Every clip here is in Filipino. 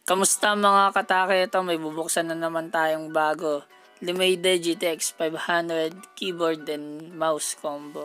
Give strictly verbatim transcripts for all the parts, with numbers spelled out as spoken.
Kamusta mga katake? Ito may bubuksan na naman tayong bago. Limade G T X five hundred keyboard and mouse combo.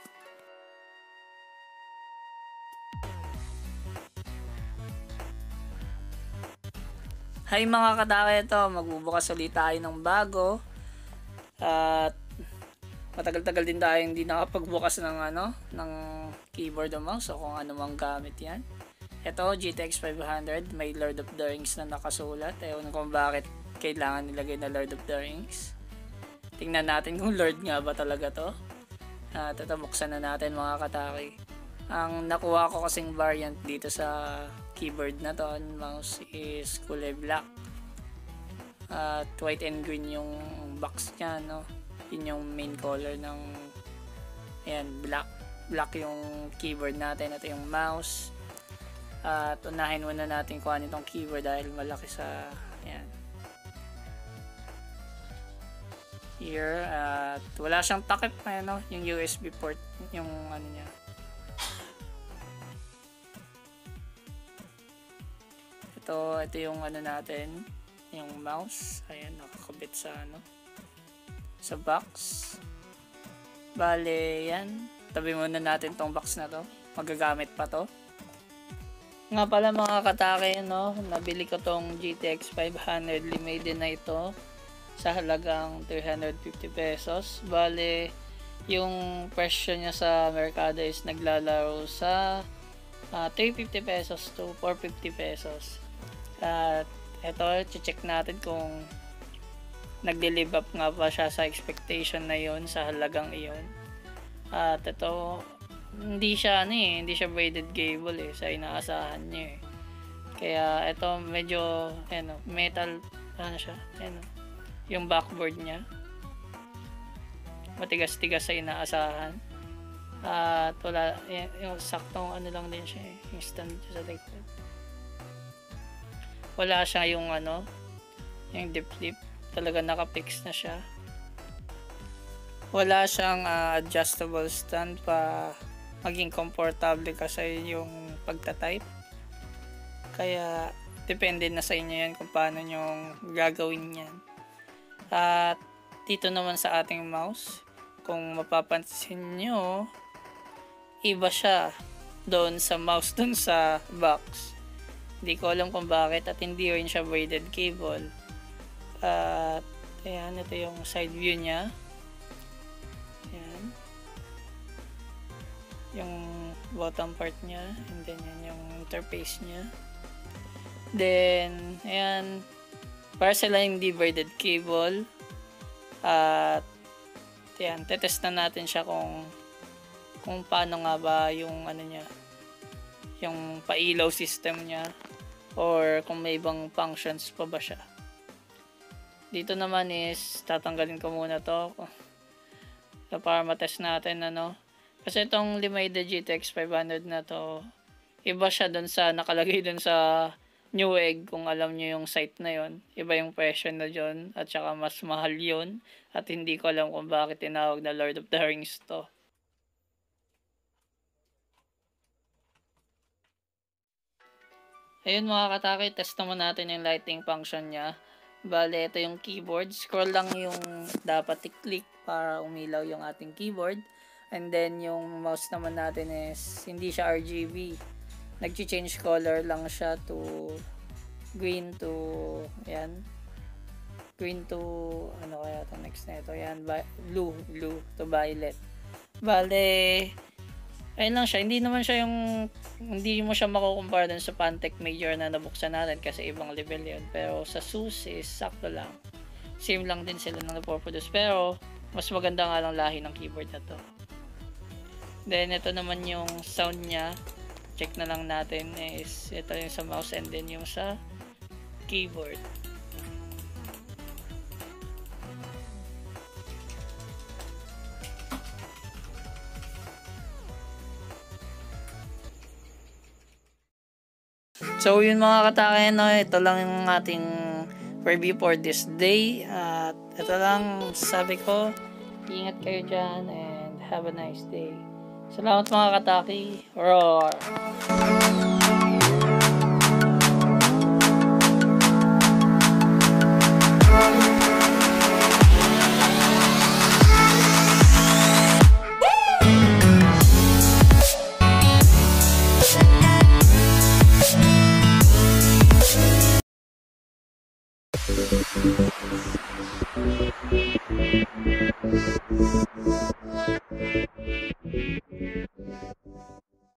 Hi mga katake, ito magbubukas ulit tayo ng bago. At matagal-tagal din tayo hindi nakapagbukas ng ano, ng keyboard o mouse o kung ano mang gamit yan. Ito, G T X five hundred, may Lord of the Rings na nakasulat. Ewan kung bakit kailangan nilagay na Lord of the Rings. Tingnan natin kung Lord nga ba talaga to. At ito, buksan na natin mga katake. Ang nakuha ko kasing variant dito sa keyboard na to and mouse is kulay black. At white and green yung box nya, no? Yun yung main color ng ayan, black. Black yung keyboard natin. Ito yung mouse. At unahin muna natin kung ano itong keyboard dahil malaki sa ayan. Here, at wala siyang takip, ano, yung U S B port, yung ano niya. Ito, ito yung ano natin, yung mouse. Ayan, nakakabit sa ano, sa box. Bale, yan. Tabi muna natin tong box na to. Magagamit pa to. Nga pala mga katake, no, nabili ko tong G T X five hundred Limade na ito sa halagang three hundred fifty pesos. Bale, yung presyo niya sa merkado is naglalaro sa uh, three hundred fifty pesos to four hundred fifty pesos. At ito, check natin kung nag-live up nga ba siya sa expectation na yon sa halagang iyon. At ito, hindi siya ano eh, hindi siya braided cable eh, sa inaasahan niya eh. Kaya ito medyo ano, metal ano siya, ano, yung backboard niya. Matigas-tigas sa inaasahan. At wala yung, yung saktong ano lang din siya eh, yung stand sa likod. Wala siya yung ano, yung dip flip, talaga naka-fix na siya. Wala siyang uh, adjustable stand pa maging komportable ka sa yung pagta-type. Kaya depende na sa inyo yan kung paano nyo gagawin yan. At dito naman sa ating mouse, kung mapapansin nyo, iba siya doon sa mouse doon sa box. Hindi ko alam kung bakit at hindi rin siya braided cable. At ayan, ito yung side view niya. Ayan. Yung bottom part niya, and then yan yung interface niya. Then ayan, para sila hindi braided cable. At ayan, tetest na natin siya kung kung paano nga ba yung ano niya, yung pailaw system niya, or kung may ibang functions pa ba siya. Dito naman is tatanggalin ko muna to para matest natin ano. Kasi itong Limade G T X five hundred na to, iba siya dun sa nakalagay dun sa Newegg, kung alam nyo yung site na yon. Iba yung presyo na dyan at saka mas mahal yun. At hindi ko alam kung bakit tinawag na Lord of the Rings to. Ayun mga katake, test naman natin yung lighting function niya. Bale, ito yung keyboard. Scroll lang yung dapat i-click para umilaw yung ating keyboard. And then yung mouse naman natin is hindi siya R G B. Nag-change color lang siya to green to ayan. Green to ano kaya itong next na ito? Ayan, blue, blue to violet. Bale, ayun lang siya. Hindi naman siya yung hindi mo siya makukumpara dun sa Pantec Major na nabuksan natin kasi ibang level yun. Pero sa ASUS is sakto lang. Same lang din sila ng napoproduce. Pero mas maganda nga lang lahi ng keyboard na to. Then ito naman yung sound niya. Check na lang natin is ito yung sa mouse and then yung sa keyboard. So yun mga katake, no, ito lang yung ating review for this day. At ito lang sabi ko, ingat kayo dyan and have a nice day. Salamat mga katake. Roar!